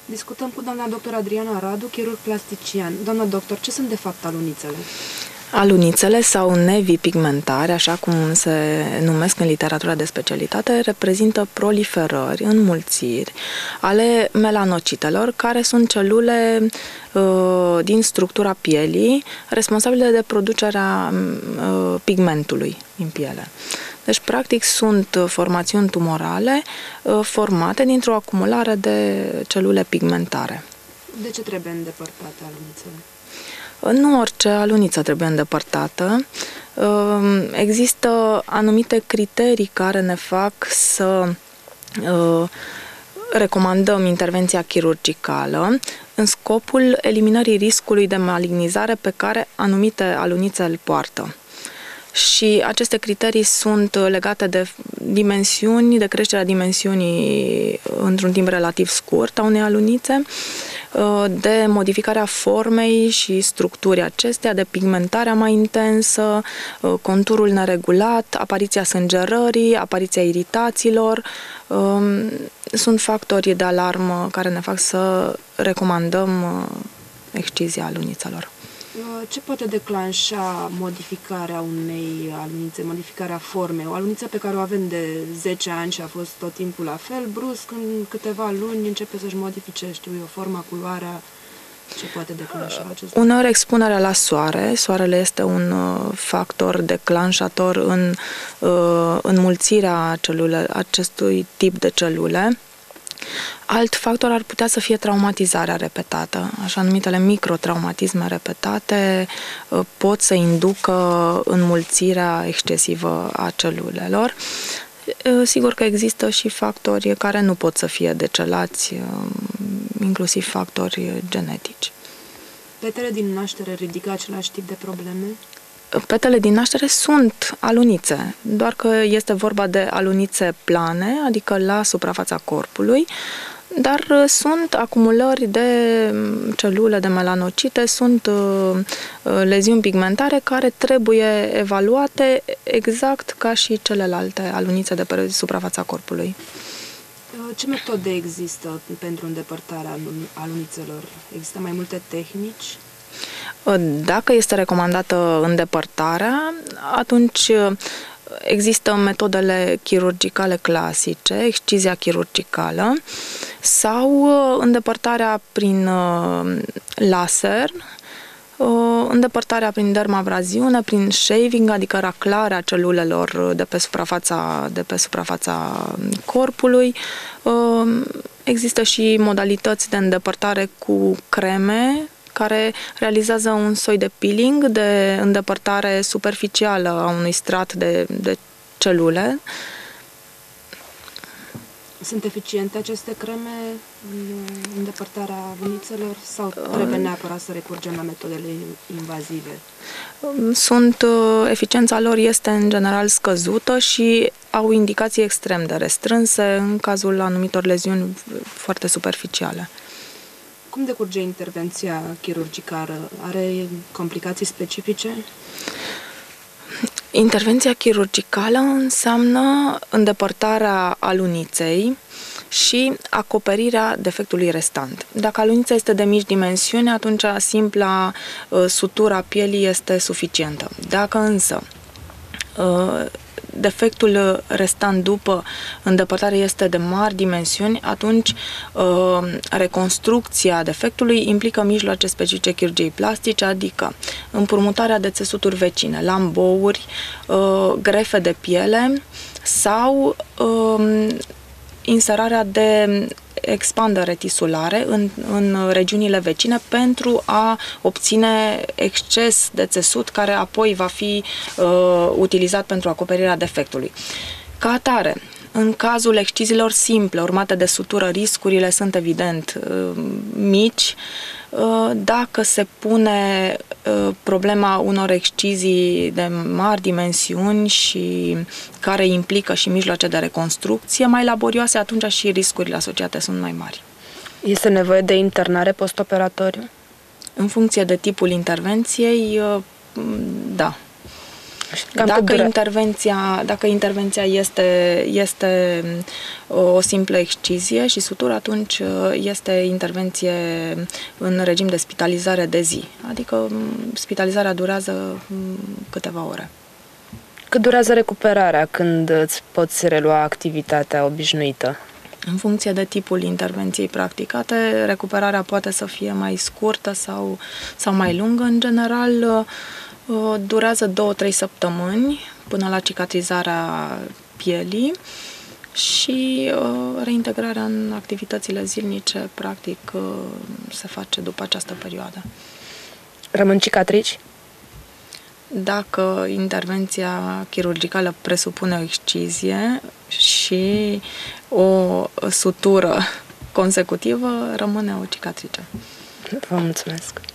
Discutăm cu doamna doctor Adriana Radu, chirurg plastician. Doamna doctor, ce sunt de fapt alunițele? Alunițele sau nevii pigmentare, așa cum se numesc în literatura de specialitate, reprezintă proliferări, înmulțiri ale melanocitelor, care sunt celule din structura pielii responsabile de producerea pigmentului din piele. Deci, practic, sunt formațiuni tumorale formate dintr-o acumulare de celule pigmentare. De ce trebuie îndepărtate alunițele? Nu orice aluniță trebuie îndepărtată. Există anumite criterii care ne fac să recomandăm intervenția chirurgicală în scopul eliminării riscului de malignizare pe care anumite alunițe îl poartă. Și aceste criterii sunt legate de dimensiuni, de creșterea dimensiunii într-un timp relativ scurt a unei alunițe, de modificarea formei și structurii acesteia, de pigmentarea mai intensă, conturul neregulat, apariția sângerării, apariția iritațiilor. Sunt factori de alarmă care ne fac să recomandăm excizia alunițelor. Ce poate declanșa modificarea unei alunițe, modificarea formei? O aluniță pe care o avem de 10 ani și a fost tot timpul la fel, brusc, în câteva luni, începe să-și modifice, forma, culoarea. Ce poate declanșa acest lucru? Uneori expunerea la soare. Soarele este un factor declanșator în înmulțirea acestui tip de celule. Alt factor ar putea să fie traumatizarea repetată. Așa numitele microtraumatisme repetate pot să inducă înmulțirea excesivă a celulelor. Sigur că există și factori care nu pot să fie decelați, inclusiv factori genetici. Petele din naștere ridică același tip de probleme? Petele din naștere sunt alunițe, doar că este vorba de alunițe plane, adică la suprafața corpului, dar sunt acumulări de celule, de melanocite, sunt leziuni pigmentare care trebuie evaluate exact ca și celelalte alunițe de pe suprafața corpului. Ce metode există pentru îndepărtarea alunițelor? Există mai multe tehnici? Dacă este recomandată îndepărtarea, atunci există metodele chirurgicale clasice, excizia chirurgicală sau îndepărtarea prin laser, îndepărtarea prin dermabraziune, prin shaving, adică raclarea celulelor de pe suprafața corpului. Există și modalități de îndepărtare cu creme care realizează un soi de peeling, de îndepărtare superficială a unui strat de celule. Sunt eficiente aceste creme în îndepărtarea alunițelor sau trebuie neapărat să recurgem la metodele invazive? Eficiența lor este în general scăzută și au indicații extrem de restrânse în cazul anumitor leziuni foarte superficiale. Cum decurge intervenția chirurgicală? Are complicații specifice? Intervenția chirurgicală înseamnă îndepărtarea aluniței și acoperirea defectului restant. Dacă alunița este de mici dimensiuni, atunci simpla sutura pielii este suficientă. Dacă însă defectul restant după îndepărtare este de mari dimensiuni, atunci reconstrucția defectului implică mijloace specifice chirurgiei plastice, adică împrumutarea de țesuturi vecine, lambouri, grefe de piele sau inserarea de expandere tisulare în regiunile vecine pentru a obține exces de țesut care apoi va fi utilizat pentru acoperirea defectului. Ca atare, în cazul exciziilor simple, urmate de sutură, riscurile sunt evident mici. Dacă se pune problema unor excizii de mari dimensiuni și care implică și mijloace de reconstrucție mai laborioase, atunci și riscurile asociate sunt mai mari. Este nevoie de internare postoperatoriu? În funcție de tipul intervenției, da. Dacă intervenția este o simplă excizie și sutură, atunci este intervenție în regim de spitalizare de zi. Adică spitalizarea durează câteva ore. Cât durează recuperarea când îți poți relua activitatea obișnuită? În funcție de tipul intervenției practicate, recuperarea poate să fie mai scurtă sau mai lungă. În general, durează 2-3 săptămâni până la cicatrizarea pielii și reintegrarea în activitățile zilnice, practic, se face după această perioadă. Rămân cicatrici? Dacă intervenția chirurgicală presupune o excizie și o sutură consecutivă, rămâne o cicatrice. Vă mulțumesc!